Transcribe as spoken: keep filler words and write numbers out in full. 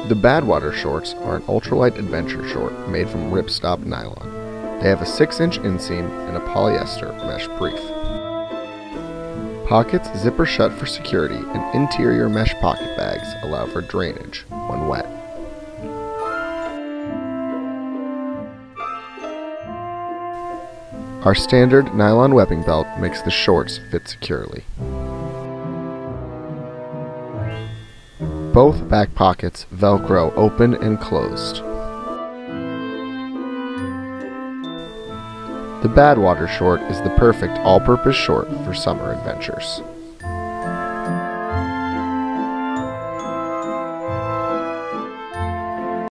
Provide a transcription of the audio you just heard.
The Badwater shorts are an ultralight adventure short made from ripstop nylon. They have a six inch inseam and a polyester mesh brief. Pockets zipper shut for security, and interior mesh pocket bags allow for drainage when wet. Our standard nylon webbing belt makes the shorts fit securely. Both back pockets Velcro open and closed. The Badwater short is the perfect all-purpose short for summer adventures.